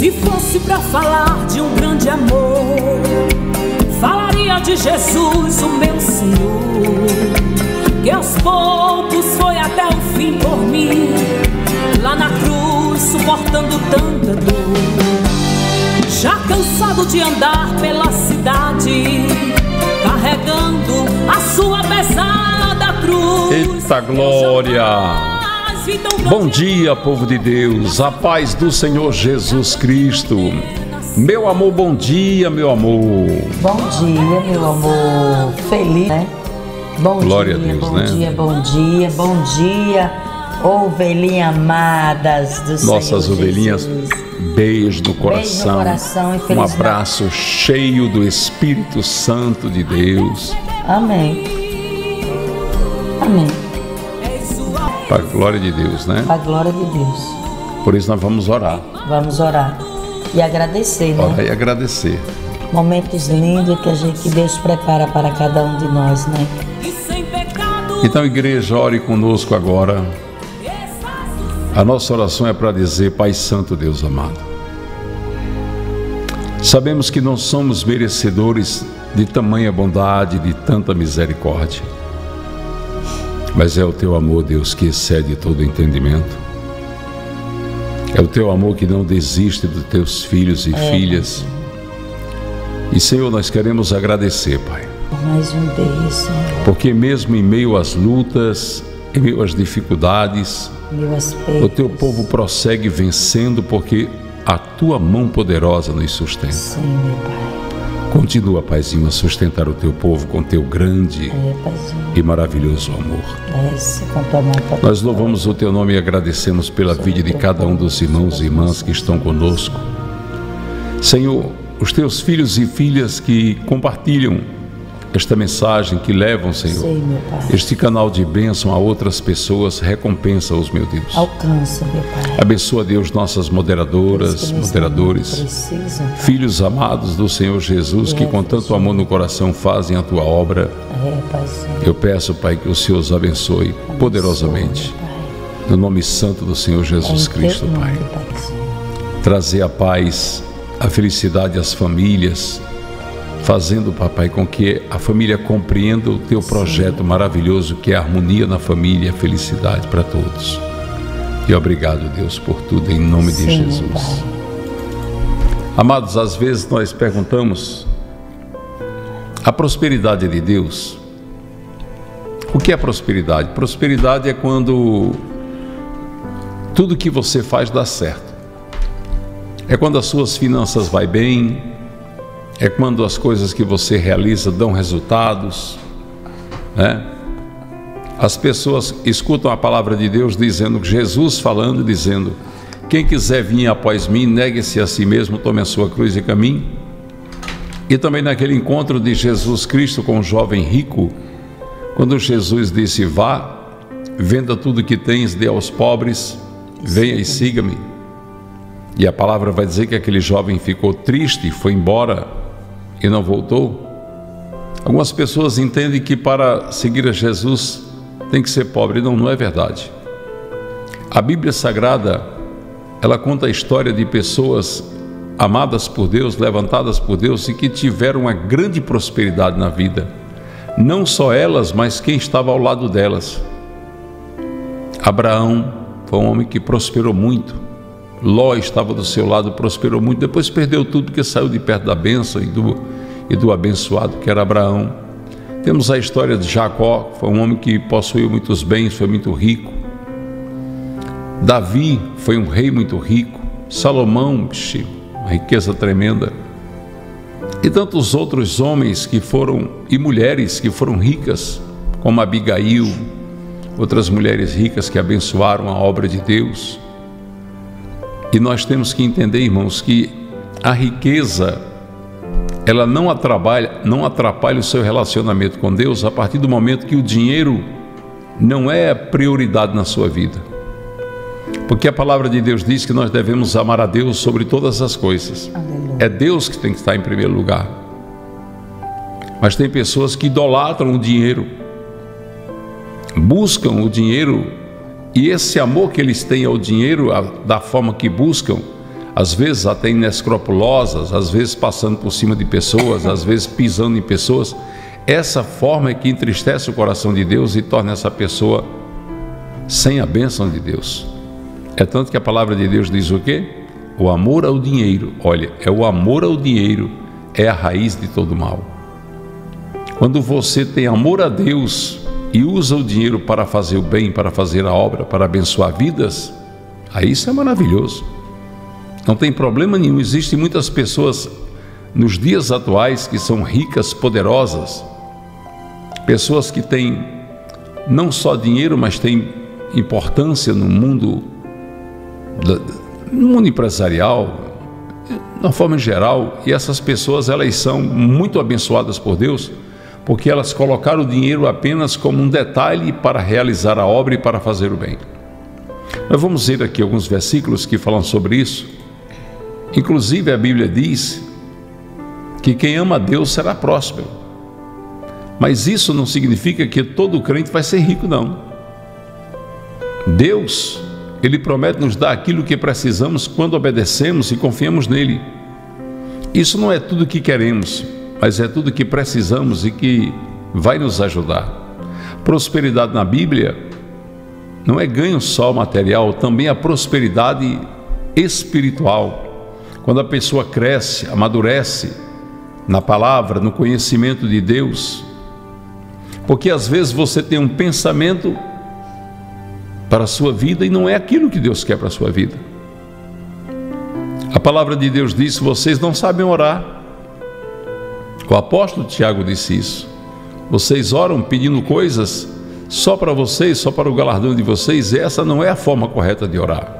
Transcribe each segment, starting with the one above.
Se fosse pra falar de um grande amor, falaria de Jesus, o meu Senhor, que aos poucos foi até o fim por mim, lá na cruz suportando tanta dor. Já cansado de andar pela cidade, carregando a sua pesada cruz. Eita glória! Bom dia, povo de Deus, a paz do Senhor Jesus Cristo. Meu amor, bom dia, meu amor. Bom dia, meu amor. Feliz, né? Bom Glória dia, a Deus, bom né? dia, bom dia, bom dia, ovelhinhas amadas do Senhor. Nossas ovelhinhas, Jesus. beijo no coração, Beijo no coração e um felicidade. abraço cheio do Espírito Santo de Deus. Amém. Amém. Para a glória de Deus, né? Para a glória de Deus. Por isso nós vamos orar. Vamos orar e agradecer, né? Orar e agradecer. Momentos lindos que Deus prepara para cada um de nós, né? Então, igreja, ore conosco agora. A nossa oração é para dizer: Pai Santo, Deus amado, sabemos que não somos merecedores de tamanha bondade, de tanta misericórdia, mas é o Teu amor, Deus, que excede todo entendimento. É o Teu amor que não desiste dos Teus filhos e filhas. E, Senhor, nós queremos agradecer, Pai, Por mais um dia, Senhor. porque mesmo em meio às lutas, em meio às dificuldades, Meu aspecto. o Teu povo prossegue vencendo, porque a Tua mão poderosa nos sustenta. Sim, meu Pai. Continua, Paizinho, a sustentar o Teu povo com Teu grande Paizinho. e maravilhoso amor. Desce com Tua mão poderosa. Nós louvamos o Teu nome e agradecemos pela vida de cada um dos irmãos e irmãs que estão conosco. Senhor, os Teus filhos e filhas que compartilham esta mensagem, que levam, Senhor, Sim, meu Pai. este canal de bênção a outras pessoas, recompensa-os, meu Deus. Alcança, meu Pai. Abençoa, Deus, nossas moderadoras, moderadores, Precisam. filhos amados do Senhor Jesus, que com tanto amor no coração fazem a Tua obra. Paizinho. Eu peço, Pai, que o Senhor os abençoe poderosamente, no nome santo do Senhor Jesus Cristo, Pai. Trazer a paz, a felicidade às famílias, fazendo, Papai, com que a família compreenda o Teu projeto maravilhoso, que é a harmonia na família e a felicidade para todos. E obrigado, Deus, por tudo, em nome de Jesus. Pai. Amados, às vezes nós perguntamos: a prosperidade de Deus, o que é prosperidade? Prosperidade é quando tudo que você faz dá certo. É quando as suas finanças vão bem, é quando as coisas que você realiza dão resultados, né? As pessoas escutam a palavra de Deus dizendo, Jesus falando, dizendo: quem quiser vir após mim, negue-se a si mesmo, tome a sua cruz e caminhe. E também naquele encontro de Jesus Cristo com o jovem rico, quando Jesus disse: vá, venda tudo que tens, dê aos pobres, venha e siga-me. E a palavra vai dizer que aquele jovem ficou triste, foi embora e não voltou. Algumas pessoas entendem que para seguir a Jesus tem que ser pobre. Não, não é verdade. A Bíblia Sagrada, ela conta a história de pessoas amadas por Deus, levantadas por Deus e que tiveram uma grande prosperidade na vida. Não só elas, mas quem estava ao lado delas. Abraão foi um homem que prosperou muito. Ló estava do seu lado, prosperou muito. Depois perdeu tudo porque saiu de perto da bênção e do abençoado que era Abraão. Temos a história de Jacó, que foi um homem que possuiu muitos bens, foi muito rico. Davi foi um rei muito rico. Salomão, uma riqueza tremenda. E tantos outros homens que foram, e mulheres que foram ricas, como Abigail, outras mulheres ricas que abençoaram a obra de Deus. E nós temos que entender, irmãos, que a riqueza, ela não atrapalha o seu relacionamento com Deus a partir do momento que o dinheiro não é a prioridade na sua vida. Porque a palavra de Deus diz que nós devemos amar a Deus sobre todas as coisas. Aleluia. É Deus que tem que estar em primeiro lugar. Mas tem pessoas que idolatram o dinheiro, buscam o dinheiro, e esse amor que eles têm ao dinheiro, da forma que buscam, às vezes até inescrupulosas, às vezes passando por cima de pessoas, às vezes pisando em pessoas. Essa forma é que entristece o coração de Deus e torna essa pessoa sem a bênção de Deus. É tanto que a palavra de Deus diz o quê? O amor ao dinheiro, olha, o amor ao dinheiro é a raiz de todo mal. Quando você tem amor a Deus e usa o dinheiro para fazer o bem, para fazer a obra, para abençoar vidas, aí isso é maravilhoso. Não tem problema nenhum. Existem muitas pessoas nos dias atuais que são ricas, poderosas, pessoas que têm não só dinheiro, mas têm importância no mundo empresarial, de uma forma geral, e essas pessoas, elas são muito abençoadas por Deus, porque elas colocaram o dinheiro apenas como um detalhe para realizar a obra e para fazer o bem. Nós vamos ver aqui alguns versículos que falam sobre isso. Inclusive a Bíblia diz que quem ama a Deus será próspero. Mas isso não significa que todo crente vai ser rico, não. Deus, Ele promete nos dar aquilo que precisamos quando obedecemos e confiamos nele. Isso não é tudo que queremos, mas é tudo que precisamos e que vai nos ajudar. Prosperidade na Bíblia não é ganho só material, também a prosperidade espiritual. Quando a pessoa cresce, amadurece na palavra, no conhecimento de Deus. Porque às vezes você tem um pensamento para a sua vida e não é aquilo que Deus quer para a sua vida. A palavra de Deus diz: vocês não sabem orar. O apóstolo Tiago disse isso. Vocês oram pedindo coisas só para vocês, só para o galardão de vocês. Essa não é a forma correta de orar.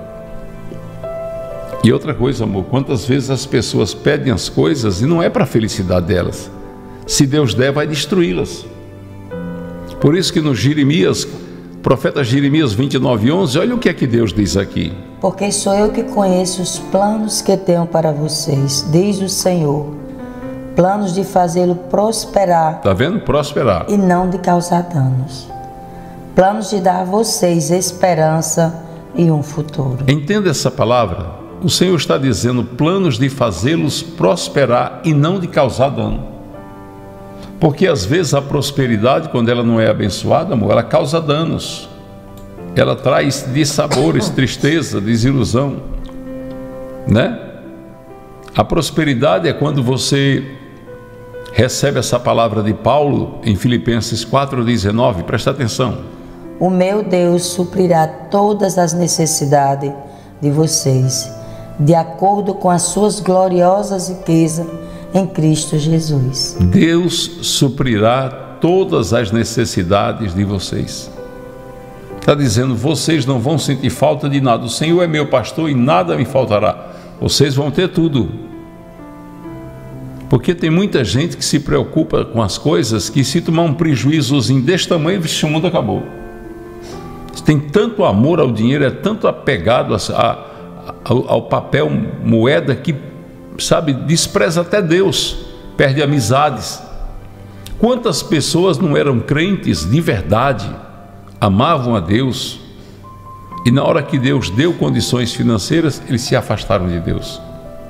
E outra coisa, amor, quantas vezes as pessoas pedem as coisas e não é para a felicidade delas. Se Deus der, vai destruí-las. Por isso que no Jeremias, profeta Jeremias 29:11, olha o que é que Deus diz aqui. Porque sou eu que conheço os planos que tenho para vocês, diz o Senhor. Planos de fazê-lo prosperar. Está vendo? Prosperar. E não de causar danos. Planos de dar a vocês esperança e um futuro. Entenda essa palavra. O Senhor está dizendo planos de fazê-los prosperar e não de causar dano. Porque às vezes a prosperidade, quando ela não é abençoada, amor, ela causa danos. Ela traz dissabores, tristeza, desilusão, né? A prosperidade é quando você recebe essa palavra de Paulo em Filipenses 4:19, presta atenção. O meu Deus suprirá todas as necessidades de vocês, de acordo com as suas gloriosas riquezas em Cristo Jesus. Deus suprirá todas as necessidades de vocês. Está dizendo, vocês não vão sentir falta de nada. O Senhor é meu pastor e nada me faltará. Vocês vão ter tudo. Porque tem muita gente que se preocupa com as coisas que, se tomar um prejuízozinho desse tamanho, o mundo acabou. Tem tanto amor ao dinheiro, é tanto apegado ao papel moeda que, sabe, despreza até Deus, perde amizades. Quantas pessoas não eram crentes de verdade, amavam a Deus, e na hora que Deus deu condições financeiras, eles se afastaram de Deus.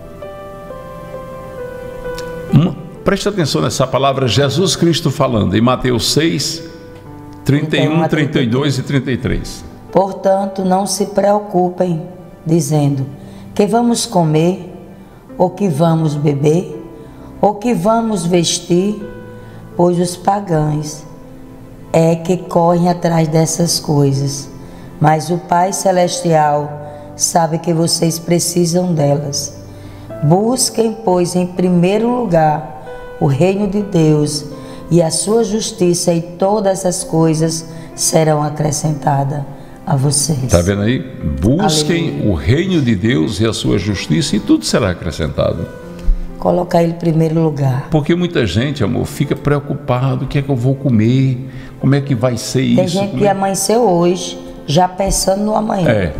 Preste atenção nessa palavra, Jesus Cristo falando em Mateus 6, 31, 32 e 33. Portanto, não se preocupem, dizendo, que vamos comer, ou que vamos beber, ou que vamos vestir, pois os pagãos é que correm atrás dessas coisas. Mas o Pai Celestial sabe que vocês precisam delas. Busquem, pois, em primeiro lugar o reino de Deus e a sua justiça, e todas as coisas serão acrescentadas a vocês. Está vendo aí? Busquem Aleluia. O reino de Deus e a sua justiça, e tudo será acrescentado. Colocar ele em primeiro lugar. Porque muita gente, amor, fica preocupado, o que é que eu vou comer, como é que vai ser isso. Tem gente que amanheceu hoje já pensando no amanhã. É.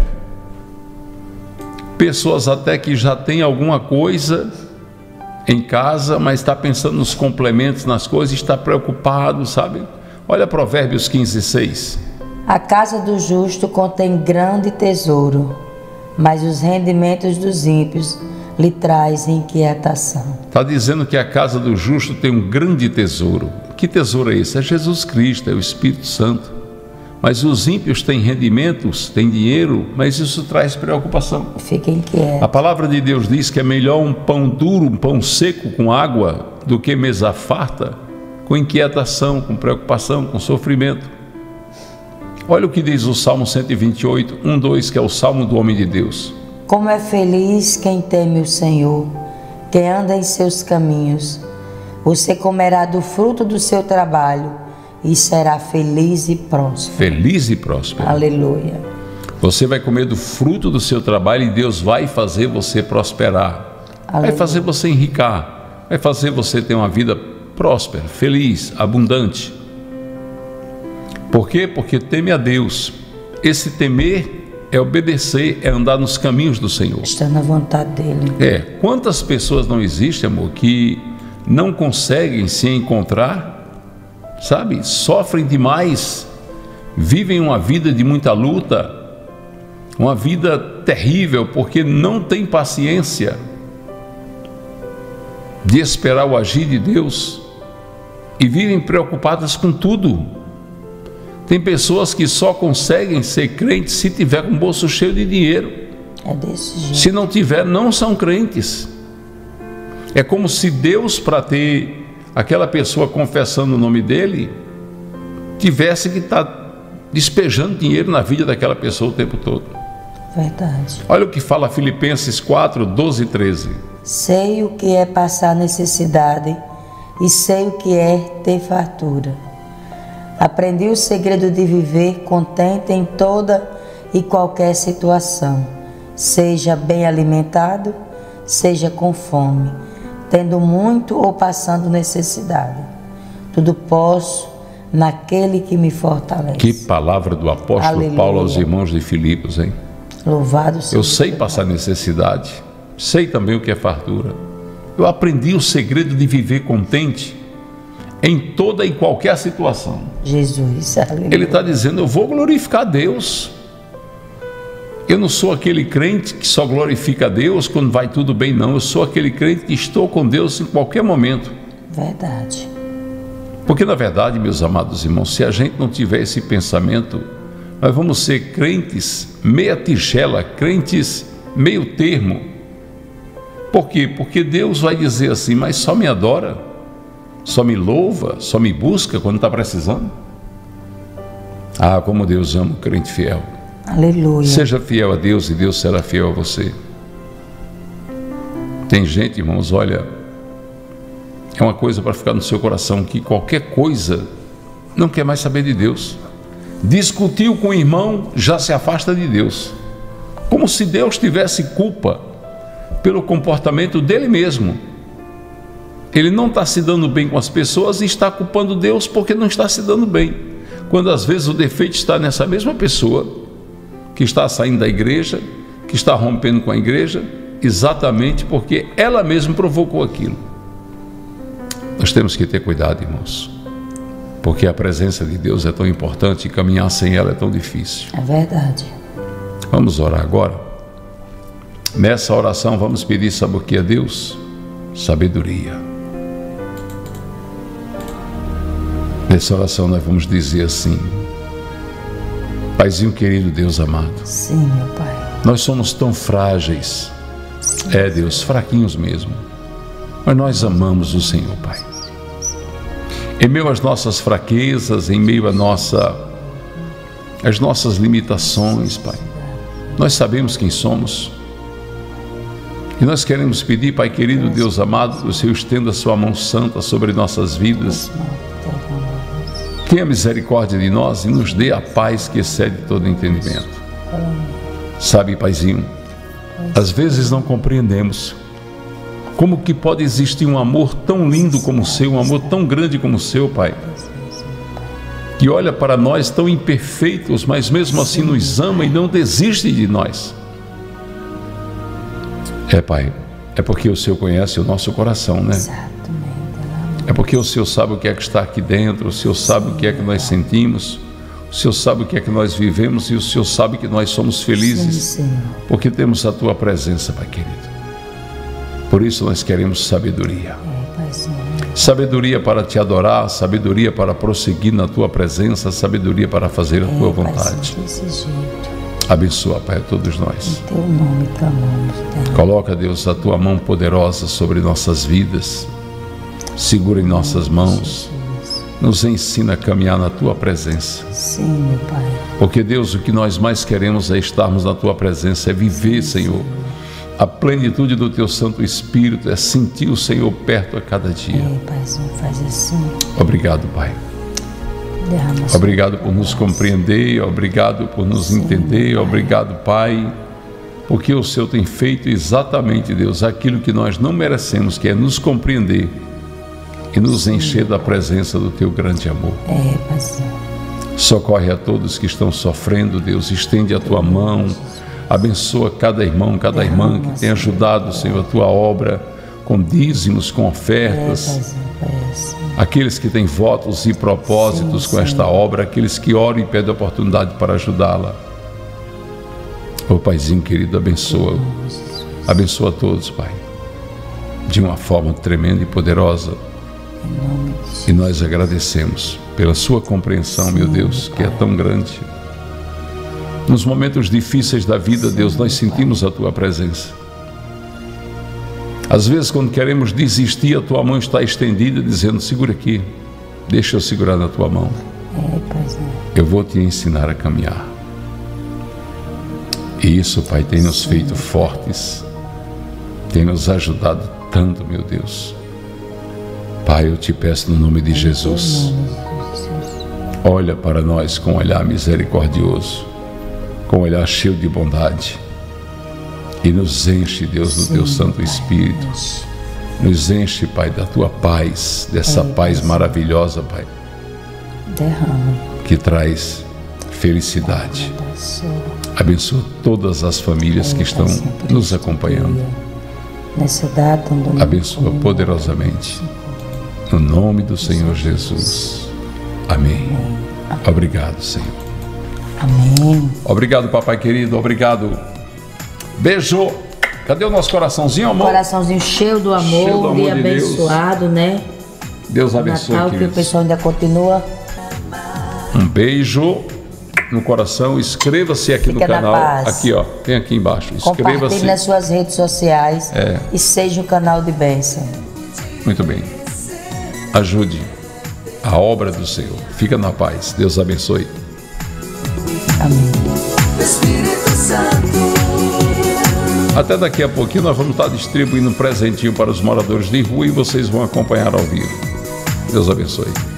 Pessoas até que já tem alguma coisa em casa, mas está pensando nos complementos, nas coisas, está preocupado, sabe? Olha Provérbios 15:6. A casa do justo contém grande tesouro, mas os rendimentos dos ímpios lhe trazem inquietação. Está dizendo que a casa do justo tem um grande tesouro. Que tesouro é esse? É Jesus Cristo, é o Espírito Santo. Mas os ímpios têm rendimentos, têm dinheiro, mas isso traz preocupação. Fica inquieto. A palavra de Deus diz que é melhor um pão duro, um pão seco com água, do que mesa farta com inquietação, com preocupação, com sofrimento. Olha o que diz o Salmo 128, 1-2, que é o Salmo do homem de Deus. Como é feliz quem teme o Senhor, quem anda em seus caminhos. Você comerá do fruto do seu trabalho e será feliz e próspero. Feliz e próspero. Aleluia. Você vai comer do fruto do seu trabalho e Deus vai fazer você prosperar. Aleluia. Vai fazer você enricar. Vai fazer você ter uma vida próspera, feliz, abundante. Por quê? Porque teme a Deus. Esse temer é obedecer, é andar nos caminhos do Senhor. Está na vontade dele. Quantas pessoas não existem, amor, que não conseguem se encontrar, sabe? Sofrem demais, vivem uma vida de muita luta, uma vida terrível, porque não tem paciência de esperar o agir de Deus e vivem preocupadas com tudo. Tem pessoas que só conseguem ser crentes se tiver com o bolso cheio de dinheiro. É desse jeito. Se não tiver, não são crentes. É como se Deus, para ter aquela pessoa confessando o nome dele, tivesse que estar despejando dinheiro na vida daquela pessoa o tempo todo. Verdade. Olha o que fala Filipenses 4, 12 e 13. Sei o que é passar necessidade e sei o que é ter fartura. Aprendi o segredo de viver contente em toda e qualquer situação, seja bem alimentado, seja com fome, tendo muito ou passando necessidade. Tudo posso naquele que me fortalece. Que palavra do apóstolo Aleluia. Paulo aos irmãos de Filipos, hein? Louvado seja. Eu sei passar necessidade, sei também o que é fartura. Eu aprendi o segredo de viver contente em toda e qualquer situação. Jesus, aleluia. Ele está dizendo, eu vou glorificar a Deus. Eu não sou aquele crente que só glorifica a Deus quando vai tudo bem, não. Eu sou aquele crente que estou com Deus em qualquer momento. Verdade. Porque na verdade, meus amados irmãos, se a gente não tiver esse pensamento, nós vamos ser crentes meia tigela, crentes meio termo. Por quê? Porque Deus vai dizer assim, mas só me adora, só me louva, só me busca quando está precisando. Ah, como Deus ama o crente fiel. Aleluia. Seja fiel a Deus e Deus será fiel a você. Tem gente, irmãos, olha, é uma coisa para ficar no seu coração, que qualquer coisa não quer mais saber de Deus. Discutiu com o irmão, já se afasta de Deus. Como se Deus tivesse culpa pelo comportamento dele mesmo. Ele não está se dando bem com as pessoas e está culpando Deus porque não está se dando bem. Quando às vezes o defeito está nessa mesma pessoa que está saindo da igreja, que está rompendo com a igreja, exatamente porque ela mesma provocou aquilo. Nós temos que ter cuidado, irmãos, porque a presença de Deus é tão importante e caminhar sem ela é tão difícil. É verdade. Vamos orar agora. Nessa oração vamos pedir, sabe o que é Deus? Sabedoria. Nessa oração nós vamos dizer assim: Paizinho querido, Deus amado. Sim, meu Pai. Nós somos tão frágeis. É, Deus, fraquinhos mesmo. Mas nós amamos o Senhor, Pai. Em meio às nossas fraquezas, em meio às nossas limitações, Pai, nós sabemos quem somos. E nós queremos pedir, Pai querido, Deus amado, que o Senhor estenda a sua mão santa sobre nossas vidas. Tenha misericórdia de nós e nos dê a paz que excede todo entendimento. Sabe, Paizinho, às vezes não compreendemos como que pode existir um amor tão lindo como o seu, um amor tão grande como o seu, Pai, que olha para nós tão imperfeitos, mas mesmo assim nos ama e não desiste de nós. É, Pai, é porque o Senhor conhece o nosso coração, né? É porque o Senhor sabe o que é que está aqui dentro, o Senhor sabe o que é que nós sentimos, O Senhor sabe o que é que nós vivemos e o Senhor sabe que nós somos felizes, Sim, porque temos a Tua presença, Pai querido. Por isso nós queremos sabedoria. Paizinho. Sabedoria para Te adorar, sabedoria para prosseguir na Tua presença, sabedoria para fazer a Tua vontade. Paizinho, desse jeito. Abençoa, Pai, a todos nós. Em Teu nome clamamos, Deus. Coloca, Deus, a Tua mão poderosa sobre nossas vidas. Segura em nossas mãos. Nos ensina a caminhar na Tua presença. Sim, meu Pai. Porque, Deus, o que nós mais queremos é estarmos na Tua presença, é viver, Senhor, a plenitude do Teu Santo Espírito, é sentir o Senhor perto a cada dia. Paizinho, faz assim. Obrigado, Pai. Derrama Obrigado por nos compreender, obrigado por nos entender, obrigado, Pai, porque o Senhor tem feito exatamente, Deus, aquilo que nós não merecemos, que é nos compreender e nos encher da presença do Teu grande amor. Paizinho. Socorre a todos que estão sofrendo, Deus, estende a Tua mão, abençoa cada irmão, cada irmã que tem ajudado, Senhor, a Tua obra, com dízimos, com ofertas. Aqueles que têm votos e propósitos com esta obra, aqueles que oram e pedem oportunidade para ajudá-la. Ô Paizinho querido, abençoa. Abençoa a todos, Pai, de uma forma tremenda e poderosa. E nós agradecemos pela Sua compreensão, meu Deus, que é tão grande. Nos momentos difíceis da vida, Deus, nós sentimos a Tua presença. Às vezes, quando queremos desistir, a Tua mão está estendida, dizendo: segura aqui, deixa eu segurar na Tua mão. Eu vou te ensinar a caminhar. E isso, Pai, tem nos feito fortes, tem nos ajudado tanto, meu Deus. Pai, eu te peço no nome de Jesus, olha para nós com um olhar misericordioso, com um olhar cheio de bondade, e nos enche, Deus, do Teu Santo Espírito. Nos enche, Pai, da Tua paz, dessa paz maravilhosa, Pai, que traz felicidade. Abençoa todas as famílias que estão nos acompanhando. Abençoa poderosamente, no nome do Senhor Jesus. Amém. Obrigado, Senhor. Amém. Obrigado, papai querido, obrigado. Beijo. Cadê o nosso coraçãozinho, amor? Coraçãozinho cheio do amor, Cheio do amor dia de Deus. abençoado, né? Deus abençoe, Natal, que o queridos. pessoal ainda continua. Um beijo no coração. Inscreva-se aqui no Fica na canal. paz. Aqui, ó, tem aqui embaixo. Compartilhe Inscreva-se. nas suas redes sociais e seja um canal de bênção. Muito bem. Ajude a obra do Senhor. Fica na paz. Deus abençoe. Amém. Espírito Santo. Até daqui a pouquinho nós vamos estar distribuindo um presentinho para os moradores de rua e vocês vão acompanhar ao vivo. Deus abençoe.